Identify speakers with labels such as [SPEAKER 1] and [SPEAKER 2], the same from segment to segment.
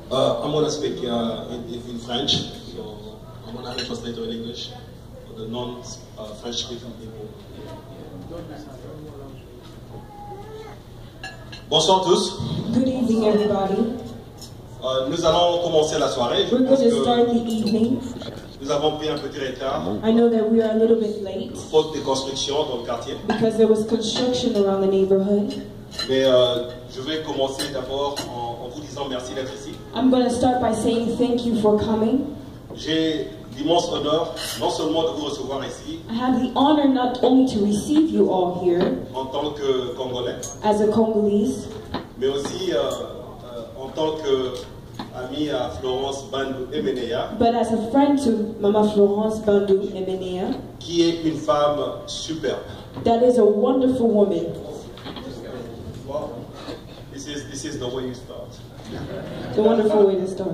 [SPEAKER 1] I'm going to speak in French, so I'm going to translate in English for the non-French speaking people. Bonsoir tous.
[SPEAKER 2] Good evening, everybody.
[SPEAKER 1] Nous allons commencer la soirée.
[SPEAKER 2] We're going to start the evening.
[SPEAKER 1] Nous avons pris un petit retard.
[SPEAKER 2] I know that we are a little bit late
[SPEAKER 1] Faute de construction dans le quartier.
[SPEAKER 2] because there was construction around the neighborhood.
[SPEAKER 1] Mais je vais commencer d'abord en vous disant merci d'être ici.
[SPEAKER 2] I'm going to start by saying thank you for coming.
[SPEAKER 1] J'ai l'immense honneur non seulement de vous recevoir ici
[SPEAKER 2] I have the honor not only to receive you all here
[SPEAKER 1] en tant que Congolais,
[SPEAKER 2] as a Congolese,
[SPEAKER 1] mais aussi en tant qu'ami à Florence Bandou Emenea,
[SPEAKER 2] but as a friend to Mama Florence Bandou Emenea.
[SPEAKER 1] qui est une femme superbe.
[SPEAKER 2] That is a wonderful woman.
[SPEAKER 1] Wow. This is the way you start.
[SPEAKER 2] It's a wonderful way to start.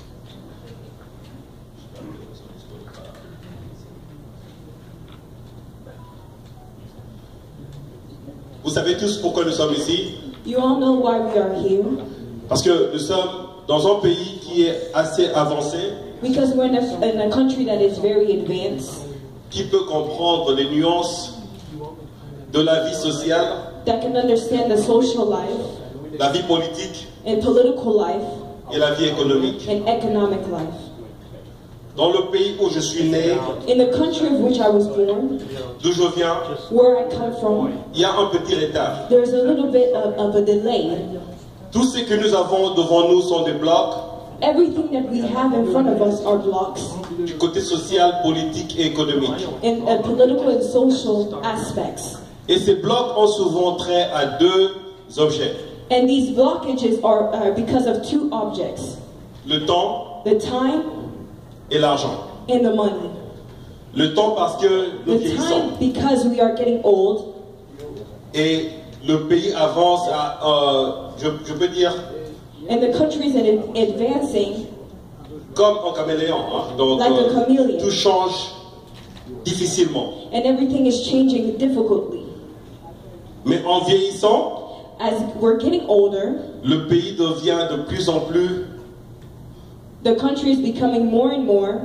[SPEAKER 1] Vous savez tous pourquoi nous sommes ici?
[SPEAKER 2] You all know why we are here.
[SPEAKER 1] Parce que nous sommes dans un pays qui est assez avancé,
[SPEAKER 2] Because we're in a country that is very advanced,
[SPEAKER 1] qui peut comprendre les nuances de la vie sociale,
[SPEAKER 2] that can understand the social life
[SPEAKER 1] la vie politique
[SPEAKER 2] and political life
[SPEAKER 1] et la vie économique.
[SPEAKER 2] and economic life.
[SPEAKER 1] Dans le pays où je suis né,
[SPEAKER 2] In the country of which I was born,
[SPEAKER 1] d'où je viens,
[SPEAKER 2] where I come from,
[SPEAKER 1] il y a un petit retard.
[SPEAKER 2] there's a little bit of a delay.
[SPEAKER 1] Tout ce que nous avons devant nous sont des blocs
[SPEAKER 2] Everything that we have in front of us are blocks
[SPEAKER 1] du côté social, politique et économique.
[SPEAKER 2] in political and social aspects.
[SPEAKER 1] Et ces blocs ont souvent trait à deux objets.
[SPEAKER 2] And these blockages are because of two objects,
[SPEAKER 1] Le temps
[SPEAKER 2] the time
[SPEAKER 1] et l'argent.
[SPEAKER 2] and the money.
[SPEAKER 1] Le temps parce que nous
[SPEAKER 2] The
[SPEAKER 1] vieillissons.
[SPEAKER 2] time because we are getting old,
[SPEAKER 1] Et le pays avance à, je peux dire,
[SPEAKER 2] and the countries that are advancing
[SPEAKER 1] comme un caméléon. Hein. Donc,
[SPEAKER 2] like a chameleon.
[SPEAKER 1] tout change difficilement.
[SPEAKER 2] And everything is changing difficultly.
[SPEAKER 1] Mais en vieillissant,
[SPEAKER 2] As we're getting older,
[SPEAKER 1] le pays devient de plus en plus
[SPEAKER 2] the country is becoming more and more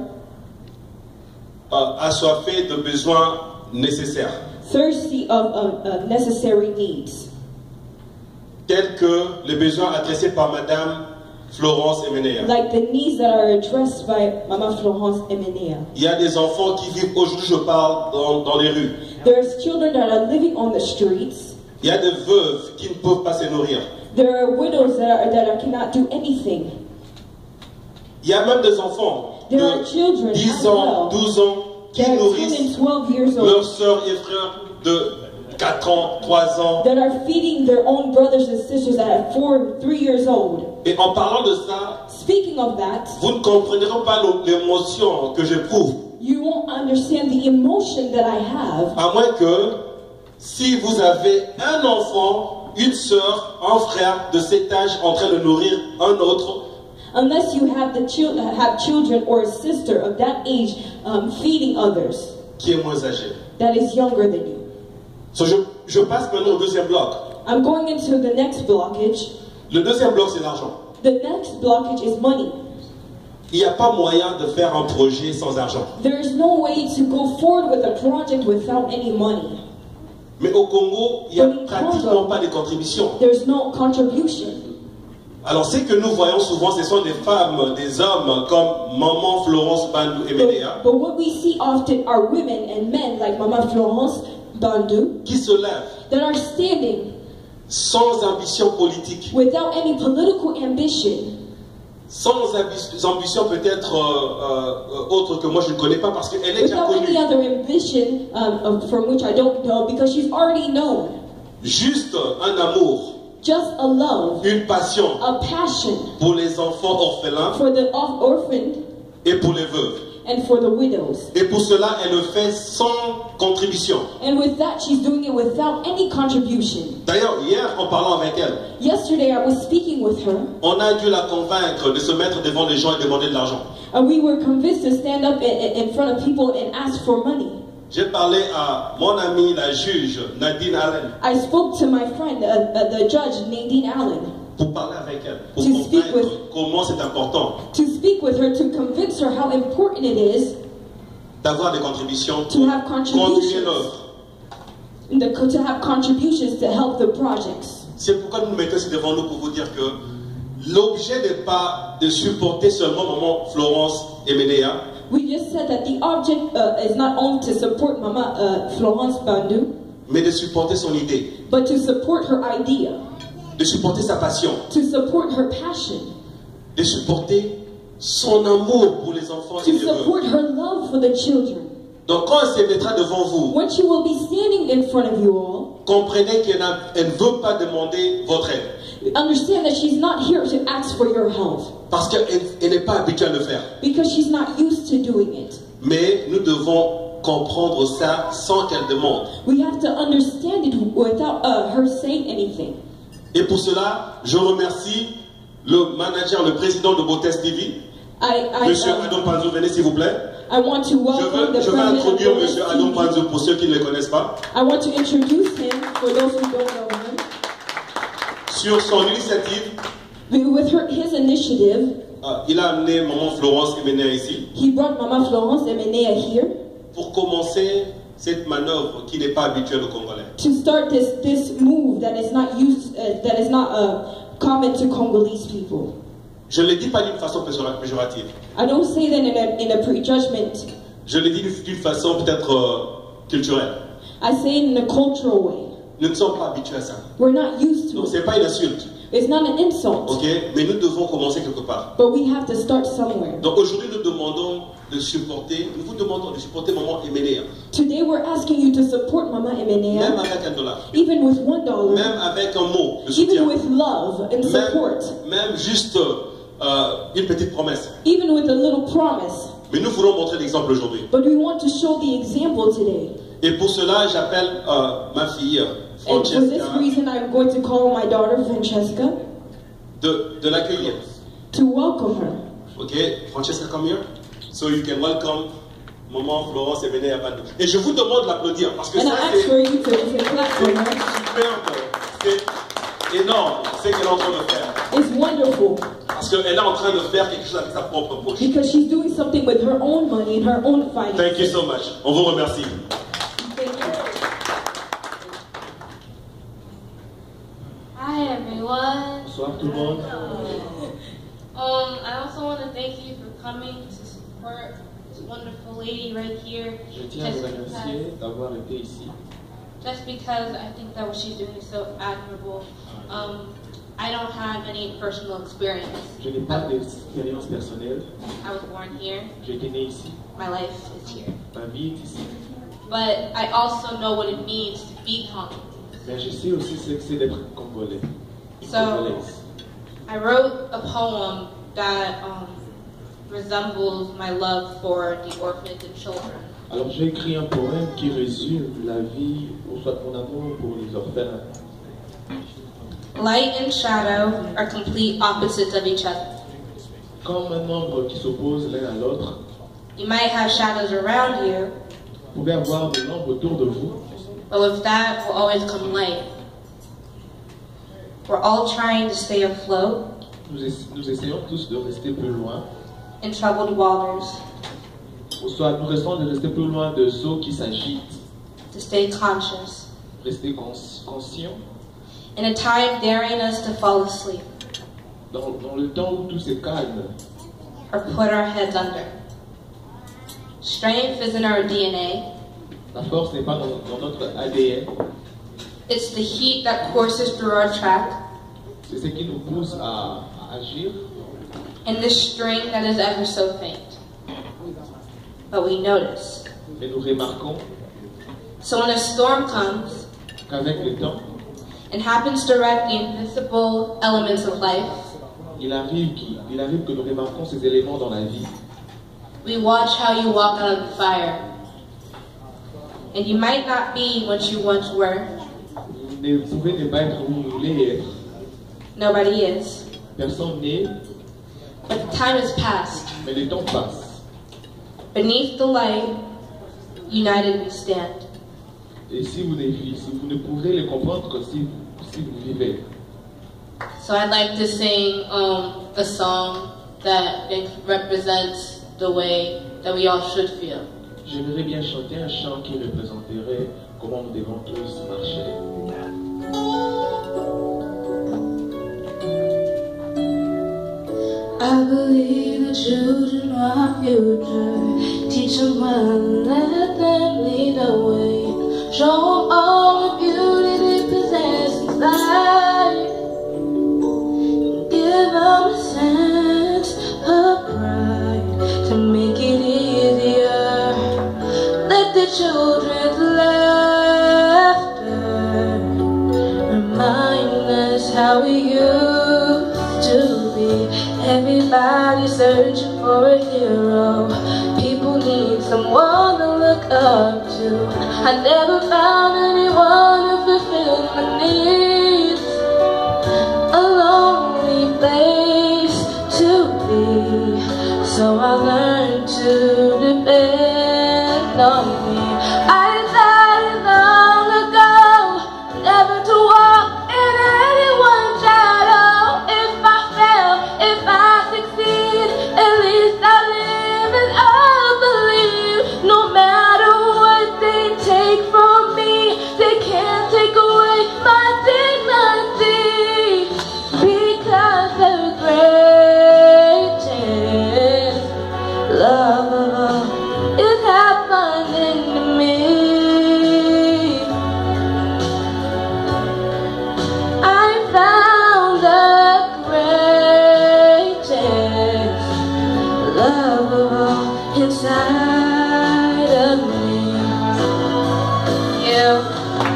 [SPEAKER 1] assoiffé de besoins nécessaires,
[SPEAKER 2] thirsty of necessary needs,
[SPEAKER 1] tels que les besoins adressés par Madame Florence Emenea.
[SPEAKER 2] like the needs that are addressed by Mama Florence Emenea.
[SPEAKER 1] Il y a des enfants qui vivent, aujourd'hui je parle, dans les rues.
[SPEAKER 2] There's children that are living on the streets.
[SPEAKER 1] Il y a des veuves qui ne peuvent pas se nourrir.
[SPEAKER 2] There are widows that cannot do anything.
[SPEAKER 1] Il y a même des enfants
[SPEAKER 2] There are
[SPEAKER 1] de
[SPEAKER 2] children
[SPEAKER 1] 10
[SPEAKER 2] as
[SPEAKER 1] ans,
[SPEAKER 2] well.
[SPEAKER 1] 12 ans qui
[SPEAKER 2] There are 10
[SPEAKER 1] nourrissent
[SPEAKER 2] and 12 years
[SPEAKER 1] leurs
[SPEAKER 2] old
[SPEAKER 1] sœurs et frères de 4 ans, 3 ans.
[SPEAKER 2] that are feeding their own brothers and sisters that are 4, 3 years old.
[SPEAKER 1] Et en parlant de ça,
[SPEAKER 2] Speaking of that,
[SPEAKER 1] vous ne comprendrez pas l'émotion que j'éprouve.
[SPEAKER 2] you won't understand the emotion that I have
[SPEAKER 1] À moins que, si vous avez un enfant, une sœur, un frère de cet âge en train de nourrir un autre,
[SPEAKER 2] unless you have have children or a sister of that age feeding others
[SPEAKER 1] qui est moins âgé.
[SPEAKER 2] that is younger than you.
[SPEAKER 1] So, je passe maintenant au deuxième bloc.
[SPEAKER 2] I'm going into the next blockage.
[SPEAKER 1] Le deuxième bloc, c'est l'argent.
[SPEAKER 2] The next blockage is money.
[SPEAKER 1] Il n'y a pas moyen de faire un projet sans argent.
[SPEAKER 2] There is no way to go forward with a project without any money.
[SPEAKER 1] Mais au Congo, il n'y a pratiquement pas de contribution.
[SPEAKER 2] There's no contribution.
[SPEAKER 1] Alors, ce que nous voyons souvent, ce sont des femmes, des hommes comme Maman Florence Bandou Emenea
[SPEAKER 2] But what we see often are women and men like Mama Florence Bandou
[SPEAKER 1] qui se lèvent
[SPEAKER 2] that are standing
[SPEAKER 1] sans ambition politique,
[SPEAKER 2] without any political ambition,
[SPEAKER 1] sans ambition peut-être autre que moi je ne connais pas parce qu'elle est déjà
[SPEAKER 2] without any
[SPEAKER 1] connue.
[SPEAKER 2] other ambition from which I don't know because she's already known.
[SPEAKER 1] Juste un amour,
[SPEAKER 2] Just a love,
[SPEAKER 1] une passion
[SPEAKER 2] a passion
[SPEAKER 1] pour les enfants orphelins
[SPEAKER 2] for the orphaned
[SPEAKER 1] et pour les veuves.
[SPEAKER 2] and for the widows.
[SPEAKER 1] Et pour cela, elle le fait sans contribution.
[SPEAKER 2] And with that, she's doing it without any contribution.
[SPEAKER 1] D'ailleurs, hier, en parlant avec elle,
[SPEAKER 2] Yesterday, I was speaking with her,
[SPEAKER 1] on a dû la convaincre de se mettre devant les gens et demander de l'argent.
[SPEAKER 2] and we were convinced to stand up in front of people and ask for money.
[SPEAKER 1] J'ai parlé à mon amie, la juge Nadine Allen,
[SPEAKER 2] I spoke to my friend, the judge Nadine Allen,
[SPEAKER 1] pour parler avec elle, pour
[SPEAKER 2] To speak
[SPEAKER 1] comprendre
[SPEAKER 2] with-
[SPEAKER 1] comment comment c'est important
[SPEAKER 2] to speak with her, to convince her how important it is
[SPEAKER 1] d'avoir des contributions
[SPEAKER 2] to have
[SPEAKER 1] pour continuer
[SPEAKER 2] contributions,
[SPEAKER 1] l'œuvre.
[SPEAKER 2] to have contributions to help the projects.
[SPEAKER 1] C'est pourquoi nous nous mettons ici devant nous pour vous dire que l'objet n'est pas de supporter seulement maman Florence et Ménéa,
[SPEAKER 2] We just said that the object is not only to support Mama Florence Bandu,
[SPEAKER 1] mais de supporter son idée,
[SPEAKER 2] but to support her idea,
[SPEAKER 1] de supporter sa passion,
[SPEAKER 2] to support her passion,
[SPEAKER 1] de supporter son amour pour les enfants et
[SPEAKER 2] to
[SPEAKER 1] les heureux.
[SPEAKER 2] support her love for the children.
[SPEAKER 1] Donc quand elle se mettra devant vous,
[SPEAKER 2] When she will be standing in front of you all,
[SPEAKER 1] comprenez qu'elle ne veut pas demander votre aide.
[SPEAKER 2] understand that she's not here to ask for your help,
[SPEAKER 1] Parce qu'elle n'est pas habituée à le faire.
[SPEAKER 2] because she's not used to doing it.
[SPEAKER 1] Mais nous devons comprendre ça sans qu'elle demande.
[SPEAKER 2] We have to understand it without her saying anything.
[SPEAKER 1] Et pour cela, je remercie le manager, le président de Botes TV, Monsieur Adam Panzo. Venez s'il vous plaît.
[SPEAKER 2] I want to welcome the
[SPEAKER 1] Je vais
[SPEAKER 2] president
[SPEAKER 1] introduire
[SPEAKER 2] of
[SPEAKER 1] Monsieur
[SPEAKER 2] Botes
[SPEAKER 1] Adam
[SPEAKER 2] TV.
[SPEAKER 1] Panzo pour ceux qui ne le connaissent pas.
[SPEAKER 2] I want to introduce him for those who don't know him.
[SPEAKER 1] Sur son initiative,
[SPEAKER 2] With his initiative,
[SPEAKER 1] il a amené maman Florence et Ménéa ici
[SPEAKER 2] he brought Mama Florence and Menea here
[SPEAKER 1] pour commencer cette manœuvre qui n'est pas habituelle aux Congolais.
[SPEAKER 2] to start this move that is not common to Congolese people.
[SPEAKER 1] Je ne le dis pas d'une façon péjorative.
[SPEAKER 2] I don't say that in a prejudgment.
[SPEAKER 1] Je le dis d'une façon peut-être culturelle.
[SPEAKER 2] I say it in a cultural way.
[SPEAKER 1] Nous ne sommes pas habitués à ça.
[SPEAKER 2] We're not used to
[SPEAKER 1] Donc
[SPEAKER 2] it.
[SPEAKER 1] ce n'est pas une insulte,
[SPEAKER 2] It's not an insult,
[SPEAKER 1] ok? Mais nous devons commencer quelque part.
[SPEAKER 2] but we have to start somewhere.
[SPEAKER 1] Donc aujourd'hui nous demandons de supporter, nous vous demandons de supporter maman Eménéa,
[SPEAKER 2] Today we're asking you to support Mama
[SPEAKER 1] même
[SPEAKER 2] Emenea,
[SPEAKER 1] avec $1,
[SPEAKER 2] even with $1,
[SPEAKER 1] même avec un mot de soutien,
[SPEAKER 2] even with love and support,
[SPEAKER 1] même juste une petite promesse.
[SPEAKER 2] even with a little promise.
[SPEAKER 1] Mais nous voulons montrer l'exemple aujourd'hui.
[SPEAKER 2] But we want to show the example today.
[SPEAKER 1] Et pour cela, j'appelle ma fille
[SPEAKER 2] And for this
[SPEAKER 1] Francesca
[SPEAKER 2] reason, I'm going to call my daughter Francesca
[SPEAKER 1] de l'accueillir.
[SPEAKER 2] to welcome her.
[SPEAKER 1] Ok, Francesca, come here. So you can welcome maman Florence et Ménéa Bandu. Et je vous demande de l'applaudir parce que
[SPEAKER 2] And
[SPEAKER 1] ça
[SPEAKER 2] I ask
[SPEAKER 1] c'est
[SPEAKER 2] for you to clap for her.
[SPEAKER 1] superbe, c'est énorme ce qu'elle est en train de faire.
[SPEAKER 2] It's wonderful
[SPEAKER 1] Parce qu'elle est en train de faire quelque chose avec sa propre poche.
[SPEAKER 2] because she's doing something with her own money and her own
[SPEAKER 1] Thank you
[SPEAKER 2] finances.
[SPEAKER 1] so much. On vous remercie.
[SPEAKER 2] Thank you.
[SPEAKER 3] Hi everyone.
[SPEAKER 4] Bonsoir tout le monde.
[SPEAKER 3] I also want to thank you for coming to support this wonderful lady right here.
[SPEAKER 4] Je tiens à vous remercier d'avoir été ici.
[SPEAKER 3] Just because I think that what she's doing is so admirable. I don't have any personal experience.
[SPEAKER 4] Je n'ai pas d'expérience personnelle.
[SPEAKER 3] I was born here.
[SPEAKER 4] J'ai été né ici.
[SPEAKER 3] My life is here.
[SPEAKER 4] Ma vie est ici.
[SPEAKER 3] But I also know what it means to be Congolese.
[SPEAKER 4] Mais je sais aussi ce que c'est d'être congolais.
[SPEAKER 3] So
[SPEAKER 4] Congolaise.
[SPEAKER 3] I wrote a poem that resembles my love for the orphans and children.
[SPEAKER 4] Alors j'ai écrit un poème qui résume la vie, ou soit mon amour pour les orphelins.
[SPEAKER 3] Light and shadow are complete opposites of each other.
[SPEAKER 4] Comme un nombre qui s'oppose l'un à l'autre,
[SPEAKER 3] You might have shadows around you,
[SPEAKER 4] vous pouvez avoir des nombres autour de vous,
[SPEAKER 3] but with that will always come light. We're all trying to stay afloat
[SPEAKER 4] nous essayons tous de rester plus loin,
[SPEAKER 3] in troubled waters,
[SPEAKER 4] ou soit nous restons de rester plus loin de ceux qui s'agitent,
[SPEAKER 3] to stay conscious.
[SPEAKER 4] rester conscients
[SPEAKER 3] In a time daring us to fall asleep
[SPEAKER 4] dans le temps où tout se calme.
[SPEAKER 3] or put our heads under. Strength is in our DNA.
[SPEAKER 4] La force n'est pas dans notre ADN,
[SPEAKER 3] It's the heat that courses through our track,
[SPEAKER 4] c'est ce qui nous pousse à agir,
[SPEAKER 3] and this string that is ever so faint. But we notice.
[SPEAKER 4] mais nous remarquons
[SPEAKER 3] So when a storm comes
[SPEAKER 4] qu'avec le temps,
[SPEAKER 3] and happens to wreck the invisible elements of life,
[SPEAKER 4] il arrive que nous remarquons ces éléments dans la vie.
[SPEAKER 3] we watch how you walk out of the fire. And you might not be what you once were.
[SPEAKER 4] Vous pouvez ne pas être où vous voulez être.
[SPEAKER 3] Nobody is.
[SPEAKER 4] Personne n'est,
[SPEAKER 3] But the time has passed.
[SPEAKER 4] mais le temps passe.
[SPEAKER 3] Beneath the light, united we stand.
[SPEAKER 4] Et si vous ne pourrez le comprendre que si vous vivez.
[SPEAKER 3] So I'd like to sing a song that represents the way that we all should feel.
[SPEAKER 4] J'aimerais bien chanter un chant qui représenterait comment nous devons tous marcher.
[SPEAKER 3] I believe the children are our future. Teach them well, let them lead the way. Show them all the beauty they possess inside. Give them a sense of pride to make it easier. Let the children's laughter remind us how we used to be. Everybody searching for a hero. People need someone to look up to. I never found anyone to fulfill my needs. A lonely place to be. So I learned to depend on me. I decided long ago never to walk in anyone's shadow. If I fail, if I succeed, at least I live and I believe. No matter what they take from me, they can't take away my dignity. Because the greatest love of all is happening to me. I found the greatest love of all inside of me. Yeah.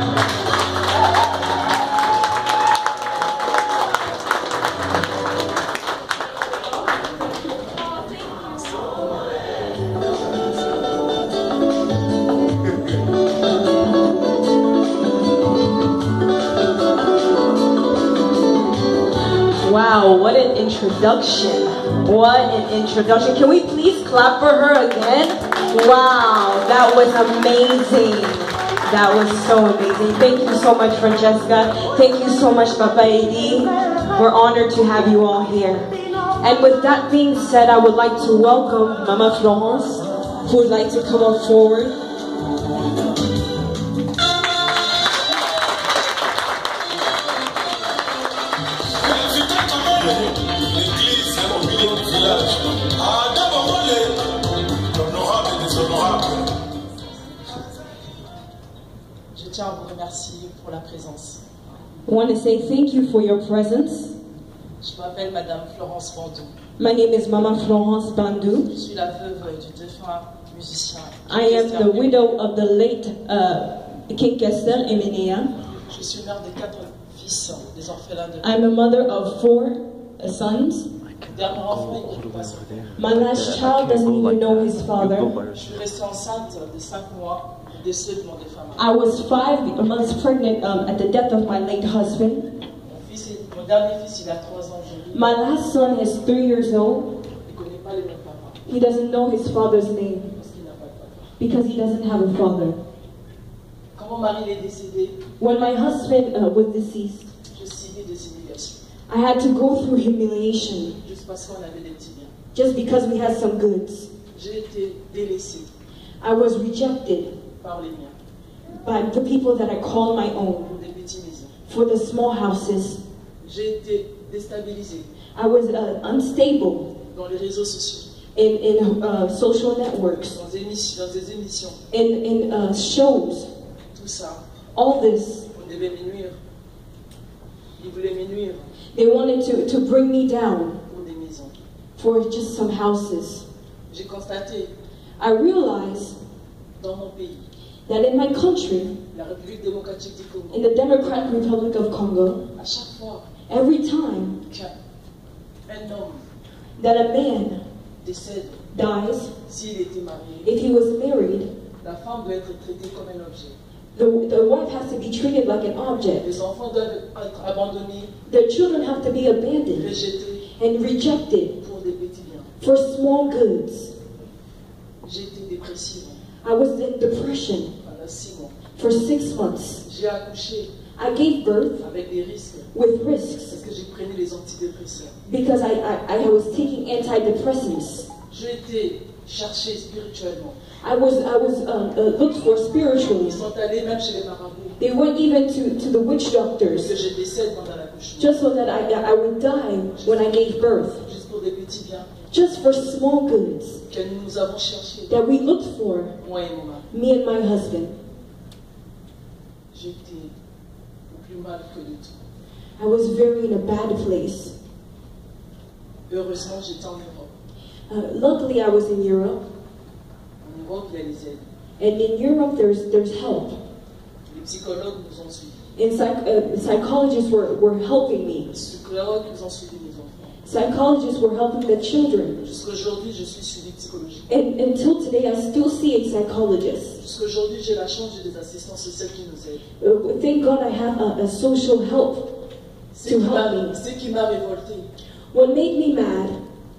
[SPEAKER 2] Wow, what an introduction. What an introduction. Can we please clap for her again? Wow, that was amazing. That was so amazing. Thank you so much, Francesca. Thank you so much, Papa Edi. We're honored to have you all here. And with that being said, I would like to welcome Mama Florence, who would like to come up forward.
[SPEAKER 5] Je tiens à vous remercier pour la présence.
[SPEAKER 2] I want to say thank you for your presence.
[SPEAKER 5] Je m'appelle Madame Florence Bandou.
[SPEAKER 2] My name is Mama Florence Bandou.
[SPEAKER 5] Je suis la veuve du défunt musicien.
[SPEAKER 2] I am the widow of the late King Kestel Emenea.
[SPEAKER 5] Je suis mère de 4 fils, des orphelins de
[SPEAKER 2] I'm a mother of 4 sons.
[SPEAKER 5] Le dernier enfant, il ne pas son père.
[SPEAKER 2] My last child doesn't even know his father.
[SPEAKER 5] Je suis restée enceinte de 5 mois du décès de mon défunt mari.
[SPEAKER 2] I was 5 months pregnant at the death of my late husband.
[SPEAKER 5] Mon dernier fils, il a 3 ans aujourd'hui.
[SPEAKER 2] My last son is 3 years old.
[SPEAKER 5] Il ne connaît pas le nom de papa
[SPEAKER 2] He doesn't know his father's name
[SPEAKER 5] parce qu'il n'a pas de papa.
[SPEAKER 2] because he doesn't have a father.
[SPEAKER 5] Quand mon mari est décédé,
[SPEAKER 2] When my husband was deceased,
[SPEAKER 5] je subis des humiliations.
[SPEAKER 2] I had to go through humiliation
[SPEAKER 5] Juste parce qu'on avait des petits biens.
[SPEAKER 2] just because we had some goods.
[SPEAKER 5] J'ai été délaissée
[SPEAKER 2] I was rejected
[SPEAKER 5] par les miens
[SPEAKER 2] by the people that I call my own
[SPEAKER 5] pour des petites maisons.
[SPEAKER 2] for the small houses.
[SPEAKER 5] J'ai été déstabilisée
[SPEAKER 2] I was unstable
[SPEAKER 5] dans les réseaux sociaux,
[SPEAKER 2] in social networks,
[SPEAKER 5] dans des émissions.
[SPEAKER 2] in shows.
[SPEAKER 5] Tout ça,
[SPEAKER 2] All this,
[SPEAKER 5] on devait me nuire. Ils voulaient me nuire
[SPEAKER 2] they wanted to bring me down
[SPEAKER 5] pour des maisons.
[SPEAKER 2] for just some houses.
[SPEAKER 5] J'ai constaté
[SPEAKER 2] I realized
[SPEAKER 5] dans mon pays,
[SPEAKER 2] that in my country,
[SPEAKER 5] la République démocratique du Congo,
[SPEAKER 2] in the Democratic Republic of Congo,
[SPEAKER 5] à chaque fois
[SPEAKER 2] every time
[SPEAKER 5] qu'un homme
[SPEAKER 2] that a man
[SPEAKER 5] décède,
[SPEAKER 2] dies,
[SPEAKER 5] s'il était marié,
[SPEAKER 2] if he was married,
[SPEAKER 5] la femme doit être traitée comme un objet.
[SPEAKER 2] the wife has to be treated like an object.
[SPEAKER 5] Les enfants doivent être abandonnés,
[SPEAKER 2] The children have to be abandoned
[SPEAKER 5] rejetés
[SPEAKER 2] and rejected
[SPEAKER 5] pour des petits biens.
[SPEAKER 2] for small goods.
[SPEAKER 5] J'ai été dépressive
[SPEAKER 2] I was in depression
[SPEAKER 5] pendant 6 mois.
[SPEAKER 2] for 6 months.
[SPEAKER 5] J'ai accouché
[SPEAKER 2] I gave birth
[SPEAKER 5] avec des risques
[SPEAKER 2] with risks
[SPEAKER 5] parce que j'ai pris les antidépresseurs.
[SPEAKER 2] because I was taking antidepressants.
[SPEAKER 5] J'ai été chercher spirituellement.
[SPEAKER 2] I was looked for
[SPEAKER 5] Ils
[SPEAKER 2] spiritually.
[SPEAKER 5] sont allés même chez les marabouts.
[SPEAKER 2] They went even to the witch
[SPEAKER 5] Parce que
[SPEAKER 2] doctors
[SPEAKER 5] je décède pendant l'accouchement.
[SPEAKER 2] just so that I would die when I gave birth.
[SPEAKER 5] Juste pour des petits biens
[SPEAKER 2] Just for small goods
[SPEAKER 5] que nous avons cherchés.
[SPEAKER 2] that we looked for,
[SPEAKER 5] Moi et mon mari.
[SPEAKER 2] me and my husband.
[SPEAKER 5] J'étais au plus mal que de tout.
[SPEAKER 2] I was very in a bad place.
[SPEAKER 5] Heureusement, j'étais en Europe.
[SPEAKER 2] Luckily, I was in Europe,
[SPEAKER 5] En Europe, il y a les aides.
[SPEAKER 2] and in Europe there's help.
[SPEAKER 5] Les psychologues nous ont suivis.
[SPEAKER 2] And psychologists were helping me.
[SPEAKER 5] Les psychologues nous ont suivis mes enfants.
[SPEAKER 2] Psychologists were helping the children.
[SPEAKER 5] Jusqu'aujourd'hui, je suis suivi psychologique.
[SPEAKER 2] And until today, I still see a psychologist.
[SPEAKER 5] Jusqu'aujourd'hui, j'ai la chance, j'ai des assistants sociaux qui nous aident.
[SPEAKER 2] Thank God I have a social help
[SPEAKER 5] Ce
[SPEAKER 2] to
[SPEAKER 5] qui
[SPEAKER 2] help
[SPEAKER 5] m'a
[SPEAKER 2] me.
[SPEAKER 5] ce qui m'a révolté
[SPEAKER 2] What made me mad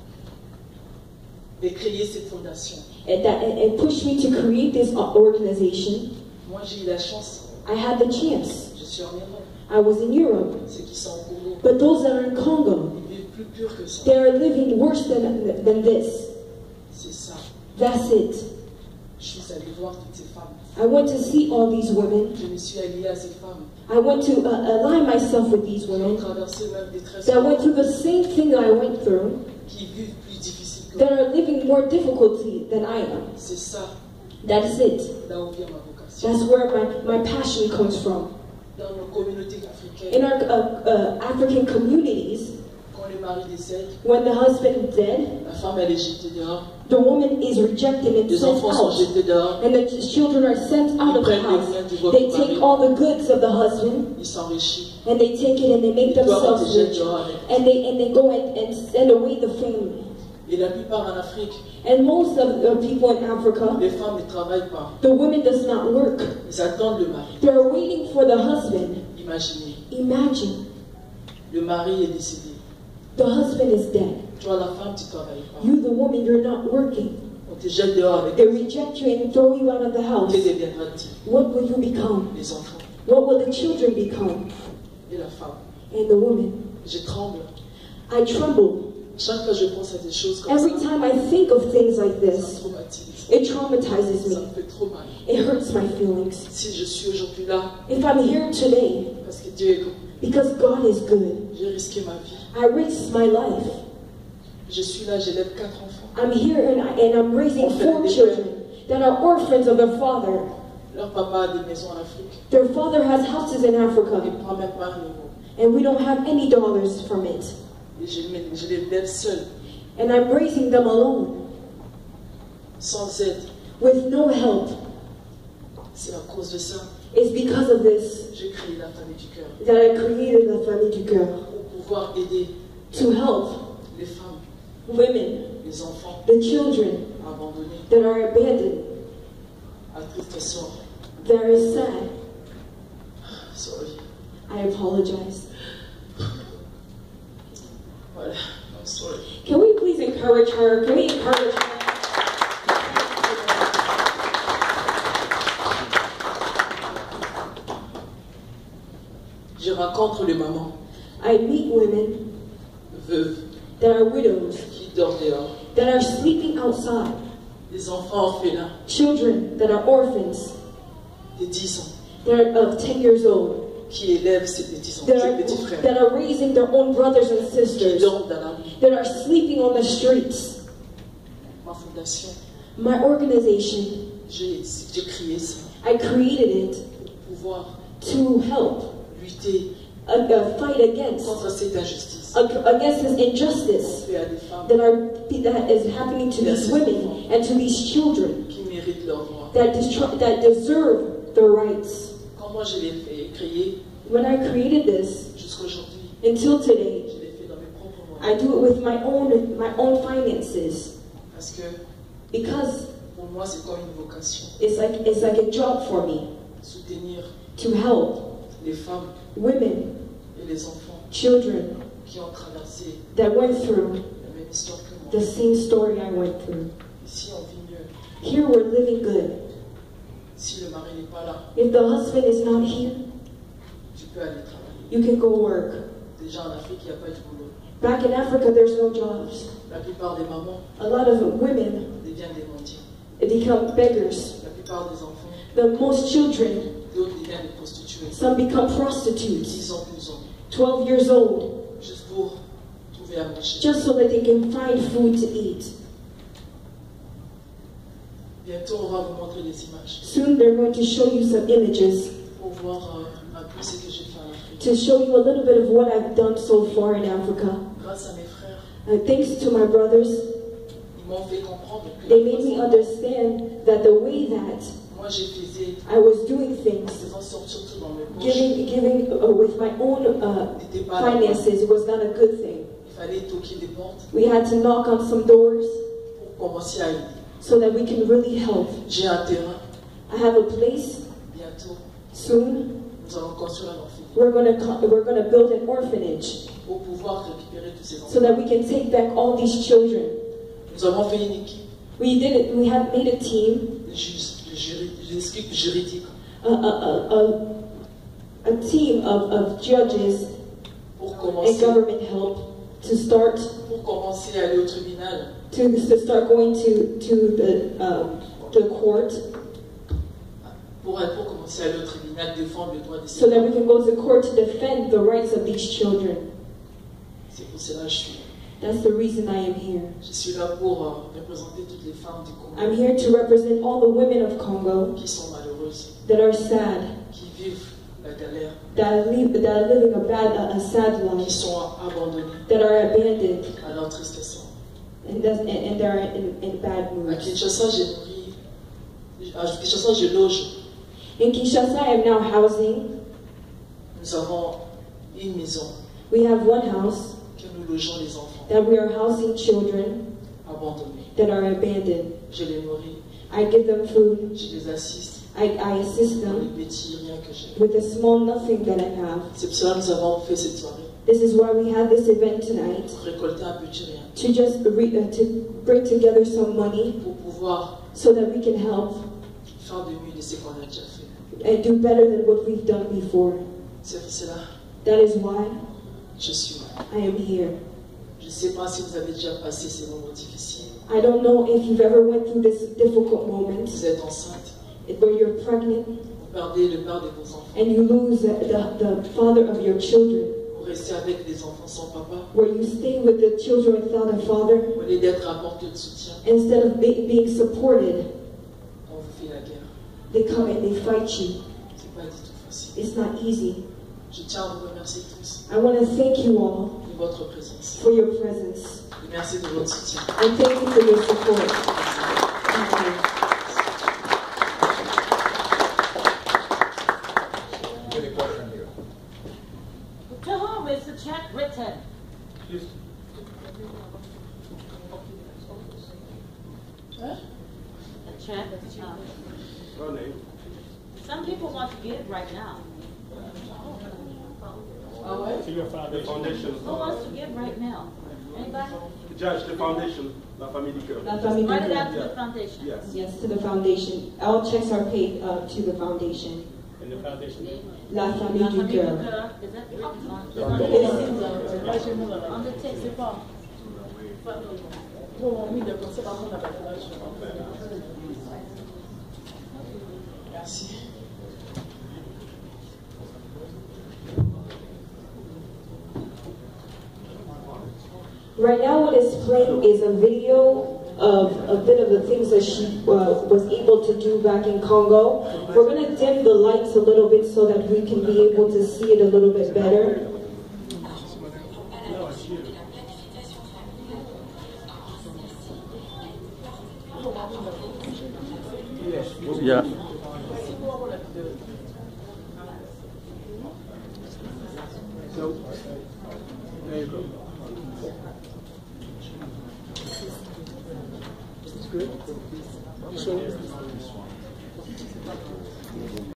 [SPEAKER 5] de créer cette fondation.
[SPEAKER 2] and pushed me to create this organization,
[SPEAKER 5] Moi, j'ai eu la chance.
[SPEAKER 2] I had the chance.
[SPEAKER 5] Je suis en Europe.
[SPEAKER 2] I was in Europe.
[SPEAKER 5] Ceux qui sont au Congo,
[SPEAKER 2] But those that are in Congo,
[SPEAKER 5] ils vivent plus pur que ça.
[SPEAKER 2] they are living worse than this.
[SPEAKER 5] C'est ça.
[SPEAKER 2] That's it.
[SPEAKER 5] Je suis allé voir toutes ces femmes.
[SPEAKER 2] I went to see all these women.
[SPEAKER 5] Je me suis allié à ces femmes
[SPEAKER 2] I went to align myself with these
[SPEAKER 5] qui ont
[SPEAKER 2] women
[SPEAKER 5] traversé même des très
[SPEAKER 2] that went through the same thing that I went through,
[SPEAKER 5] qui vivent plus difficile que
[SPEAKER 2] that
[SPEAKER 5] moi.
[SPEAKER 2] are living more difficulty than I am.
[SPEAKER 5] C'est ça,
[SPEAKER 2] That's it.
[SPEAKER 5] là où vient ma vocation.
[SPEAKER 2] That's where my passion comes from.
[SPEAKER 5] Dans nos communautés
[SPEAKER 2] In
[SPEAKER 5] africaines,
[SPEAKER 2] our African communities,
[SPEAKER 5] quand le mari décède,
[SPEAKER 2] when the husband is dead,
[SPEAKER 5] la femme elle est jetée dehors,
[SPEAKER 2] the woman is rejected and
[SPEAKER 5] les
[SPEAKER 2] sent
[SPEAKER 5] enfants sont
[SPEAKER 2] out.
[SPEAKER 5] jetés dehors,
[SPEAKER 2] And the children are sent out of the house. They take all the goods of the husband
[SPEAKER 5] ils s'enrichissent.
[SPEAKER 2] and they take it and they make
[SPEAKER 5] Ils doivent
[SPEAKER 2] themselves
[SPEAKER 5] protéger
[SPEAKER 2] rich.
[SPEAKER 5] dehors avec.
[SPEAKER 2] And they go and send away the family.
[SPEAKER 5] Et la plupart en Afrique,
[SPEAKER 2] And most of the people in Africa,
[SPEAKER 5] les femmes ne travaillent pas.
[SPEAKER 2] the woman does not work.
[SPEAKER 5] Ils attendent le mari.
[SPEAKER 2] They're waiting for the husband.
[SPEAKER 5] Imaginez,
[SPEAKER 2] Imagine,
[SPEAKER 5] le mari est décédé.
[SPEAKER 2] the husband is dead.
[SPEAKER 5] Toi, la femme, tu ne travailles pas.
[SPEAKER 2] You, the woman, you're not working.
[SPEAKER 5] On te jette dehors avec.
[SPEAKER 2] They reject you and throw you out of the house.
[SPEAKER 5] Que deviendra-t-il?
[SPEAKER 2] What will you become?
[SPEAKER 5] Les enfants
[SPEAKER 2] What will the children become?
[SPEAKER 5] et la femme.
[SPEAKER 2] And the woman.
[SPEAKER 5] Je tremble.
[SPEAKER 2] I tremble.
[SPEAKER 5] Chaque fois que je pense à des choses comme
[SPEAKER 2] Every
[SPEAKER 5] ça,
[SPEAKER 2] time I think of things like
[SPEAKER 5] ça me
[SPEAKER 2] this,
[SPEAKER 5] traumatise.
[SPEAKER 2] it traumatizes
[SPEAKER 5] Ça
[SPEAKER 2] me.
[SPEAKER 5] me fait trop mal.
[SPEAKER 2] It hurts my feelings.
[SPEAKER 5] Si je suis aujourd'hui là,
[SPEAKER 2] If I'm here today,
[SPEAKER 5] parce que Dieu est bon,
[SPEAKER 2] because God is good,
[SPEAKER 5] j'ai risqué ma vie.
[SPEAKER 2] I risked my life.
[SPEAKER 5] Je suis là, j'élève 4 enfants.
[SPEAKER 2] I'm here and I'm raising 4 children that are orphans of their father.
[SPEAKER 5] Leur papa a des maisons en Afrique.
[SPEAKER 2] Their father has houses in
[SPEAKER 5] Il
[SPEAKER 2] Africa,
[SPEAKER 5] ne prend même pas un euro.
[SPEAKER 2] and we don't have any dollars from it.
[SPEAKER 5] Et je les lève seul,
[SPEAKER 2] And I'm raising them alone,
[SPEAKER 5] sans aide.
[SPEAKER 2] with no help.
[SPEAKER 5] C'est à cause de ça
[SPEAKER 2] It's because of this
[SPEAKER 5] que j'ai créé la famille du cœur.
[SPEAKER 2] that I created La Famille du Cœur,
[SPEAKER 5] Pour pouvoir aider
[SPEAKER 2] to help
[SPEAKER 5] les femmes,
[SPEAKER 2] women,
[SPEAKER 5] les enfants
[SPEAKER 2] the children
[SPEAKER 5] abandonnés
[SPEAKER 2] that are abandoned,
[SPEAKER 5] à triste sort.
[SPEAKER 2] that are sad.
[SPEAKER 5] Sorry.
[SPEAKER 2] I apologize.
[SPEAKER 5] Voilà. I'm sorry.
[SPEAKER 2] Can we please encourage her? Can we encourage her?
[SPEAKER 5] Je rencontre les mamans
[SPEAKER 2] I meet women
[SPEAKER 5] veuves
[SPEAKER 2] that are widows,
[SPEAKER 5] qui dorment dehors,
[SPEAKER 2] that are sleeping outside,
[SPEAKER 5] des enfants orphelins
[SPEAKER 2] children that are orphans,
[SPEAKER 5] de 10 ans
[SPEAKER 2] that are of 10 years old,
[SPEAKER 5] qui élèvent ces petits,
[SPEAKER 2] that
[SPEAKER 5] ces petits frères
[SPEAKER 2] that are raising their own brothers and
[SPEAKER 5] qui
[SPEAKER 2] sisters,
[SPEAKER 5] dorment dans la rue.
[SPEAKER 2] that are sleeping on the streets.
[SPEAKER 5] Ma fondation,
[SPEAKER 2] My organization,
[SPEAKER 5] j'ai créé ça
[SPEAKER 2] I created it
[SPEAKER 5] pour pouvoir
[SPEAKER 2] to help
[SPEAKER 5] lutter
[SPEAKER 2] fight against
[SPEAKER 5] contre cette injustice
[SPEAKER 2] against this injustice
[SPEAKER 5] fait à des femmes
[SPEAKER 2] that is happening to these women and to these children
[SPEAKER 5] qui méritent leurs droits.
[SPEAKER 2] that deserve their rights.
[SPEAKER 5] Comment je l'ai fait créer
[SPEAKER 2] When I created this,
[SPEAKER 5] jusqu'aujourd'hui,
[SPEAKER 2] until today,
[SPEAKER 5] je l'ai fait dans mes propres
[SPEAKER 2] I
[SPEAKER 5] moyens.
[SPEAKER 2] do it with my own finances,
[SPEAKER 5] Parce que
[SPEAKER 2] because
[SPEAKER 5] pour moi, c'est comme une vocation.
[SPEAKER 2] it's like a job for me
[SPEAKER 5] Soutenir
[SPEAKER 2] to help
[SPEAKER 5] les femmes
[SPEAKER 2] women,
[SPEAKER 5] et les enfants
[SPEAKER 2] children
[SPEAKER 5] qui ont traversé
[SPEAKER 2] that went through
[SPEAKER 5] la même histoire que moi.
[SPEAKER 2] the same story I went through.
[SPEAKER 5] Ici, on vit mieux.
[SPEAKER 2] Here we're living good.
[SPEAKER 5] Si le mari n'est pas là,
[SPEAKER 2] If the husband is not here,
[SPEAKER 5] tu peux aller travailler.
[SPEAKER 2] you can go work.
[SPEAKER 5] Des Déjà en Afrique, il n'y a pas de boulot.
[SPEAKER 2] Back in Africa, there's no jobs.
[SPEAKER 5] La plupart des mamans
[SPEAKER 2] A lot of women
[SPEAKER 5] deviennent des mendiants.
[SPEAKER 2] become beggars.
[SPEAKER 5] La plupart des enfants,
[SPEAKER 2] The most children,
[SPEAKER 5] d'autres deviennent des prostituées.
[SPEAKER 2] some become prostitutes,
[SPEAKER 5] 10 ans, 12 ans.
[SPEAKER 2] 12 years old,
[SPEAKER 5] Juste pour trouver à manger.
[SPEAKER 2] just so that they can find food to eat.
[SPEAKER 5] Bientôt, on va vous montrer des images
[SPEAKER 2] Soon they're going to show you some images
[SPEAKER 5] pour voir un peu ce que j'ai fait en Afrique.
[SPEAKER 2] to show you a little bit of what I've done so far in Africa.
[SPEAKER 5] Grâce à mes frères,
[SPEAKER 2] Thanks to my brothers,
[SPEAKER 5] ils m'ont fait comprendre que
[SPEAKER 2] they made me understand that the way that
[SPEAKER 5] moi j'ai faisais
[SPEAKER 2] I was doing things,
[SPEAKER 5] faisant sortir tout dans mes poches.
[SPEAKER 2] giving with my own
[SPEAKER 5] N'était pas là.
[SPEAKER 2] finances was not a good thing.
[SPEAKER 5] Il fallait toquer des portes
[SPEAKER 2] We had to knock on some doors
[SPEAKER 5] pour commencer à aider.
[SPEAKER 2] so that we can really help.
[SPEAKER 5] J'ai un terrain.
[SPEAKER 2] I have a place.
[SPEAKER 5] Bientôt,
[SPEAKER 2] Soon
[SPEAKER 5] nous allons construire un orphelinat
[SPEAKER 2] we're gonna build an orphanage
[SPEAKER 5] pour pouvoir récupérer tous ces
[SPEAKER 2] so
[SPEAKER 5] enfants.
[SPEAKER 2] that we can take back all these children.
[SPEAKER 5] Nous avons fait une équipe
[SPEAKER 2] We did it. We have made a team,
[SPEAKER 5] l'équipe juridique
[SPEAKER 2] a team of judges
[SPEAKER 5] pour
[SPEAKER 2] and
[SPEAKER 5] commencer,
[SPEAKER 2] government help to start
[SPEAKER 5] pour commencer à aller au tribunal
[SPEAKER 2] to start going to the court
[SPEAKER 5] pour commencer à aller au tribunal défendre le droit des
[SPEAKER 2] so that
[SPEAKER 5] enfants.
[SPEAKER 2] we can go to court to defend the rights of these children.
[SPEAKER 5] C'est pour cela que je suis là.
[SPEAKER 2] That's the reason I am here.
[SPEAKER 5] Je suis là pour représenter toutes les femmes du Congo
[SPEAKER 2] I'm here to represent all the women of Congo
[SPEAKER 5] qui sont malheureuses,
[SPEAKER 2] that are sad,
[SPEAKER 5] qui vivent la galère,
[SPEAKER 2] that are living a sad
[SPEAKER 5] qui
[SPEAKER 2] life,
[SPEAKER 5] sont abandonnées
[SPEAKER 2] that are abandoned,
[SPEAKER 5] à leur tristesse.
[SPEAKER 2] and they're in bad
[SPEAKER 5] À
[SPEAKER 2] moods.
[SPEAKER 5] Kinshasa, j'ai nourri. À Kinshasa, je loge.
[SPEAKER 2] In Kinshasa, I am now housing.
[SPEAKER 5] Nous avons une maison
[SPEAKER 2] We have one house
[SPEAKER 5] que nous logeons les enfants
[SPEAKER 2] that we are housing children
[SPEAKER 5] abandonnés.
[SPEAKER 2] that are abandoned.
[SPEAKER 5] Je les nourris,
[SPEAKER 2] I give them food.
[SPEAKER 5] je les assiste
[SPEAKER 2] I assist
[SPEAKER 5] dans les
[SPEAKER 2] them
[SPEAKER 5] petits rien que j'ai.
[SPEAKER 2] with the small nothing that I have.
[SPEAKER 5] C'est pour cela que nous avons fait cette soirée,
[SPEAKER 2] This is why we had this event tonight,
[SPEAKER 5] pour récolter un petit rien,
[SPEAKER 2] to just to bring together some money
[SPEAKER 5] pour pouvoir
[SPEAKER 2] so that we can help
[SPEAKER 5] faire de mieux de ce qu'on a déjà fait.
[SPEAKER 2] and do better than what we've done before.
[SPEAKER 5] C'est pour cela
[SPEAKER 2] That is why
[SPEAKER 5] que je suis là.
[SPEAKER 2] I am here.
[SPEAKER 5] Je ne sais pas si vous avez déjà passé ces moments difficiles.
[SPEAKER 2] I don't know if you've ever went through this difficult moment
[SPEAKER 5] Vous êtes enceinte,
[SPEAKER 2] where you're pregnant
[SPEAKER 5] vous perdez le père de vos enfants,
[SPEAKER 2] and you lose the father of your children,
[SPEAKER 5] vous restez avec des enfants sans papa,
[SPEAKER 2] where you stay with the children without a father
[SPEAKER 5] au lieu d'être à portée de soutien,
[SPEAKER 2] instead of being supported.
[SPEAKER 5] on vous fait la guerre.
[SPEAKER 2] They come and they fight you.
[SPEAKER 5] C'est pas du tout facile.
[SPEAKER 2] It's not easy.
[SPEAKER 5] Je tiens à vous remercier tous
[SPEAKER 2] I want to thank you all
[SPEAKER 5] de votre présence.
[SPEAKER 2] for your presence
[SPEAKER 5] Et merci de votre soutien.
[SPEAKER 2] and thank you for your support. Thank you.
[SPEAKER 6] To whom is the check written? The check. Some people want to give right now.
[SPEAKER 5] Ah ouais?
[SPEAKER 1] The foundation.
[SPEAKER 6] Who wants to give right now? Anybody?
[SPEAKER 1] Judge, the foundation, La Famille du Cœur.
[SPEAKER 2] La Famille du
[SPEAKER 6] Write it
[SPEAKER 2] Cœur.
[SPEAKER 6] out to the foundation.
[SPEAKER 1] Yes.
[SPEAKER 2] Yes, to the foundation. All checks are paid to the foundation.
[SPEAKER 1] And the foundation.
[SPEAKER 2] La Famille du Cœur.
[SPEAKER 6] Is that written on
[SPEAKER 2] It's-
[SPEAKER 6] on the text?
[SPEAKER 5] C'est pas. Pour mon de penser par contre à la Merci.
[SPEAKER 2] Right now what is playing is a video of a bit of the things that she was able to do back in Congo. We're going to dim the lights a little bit so that we can be able to see it a little bit better.
[SPEAKER 7] Yeah.
[SPEAKER 1] So, there you go. It's good.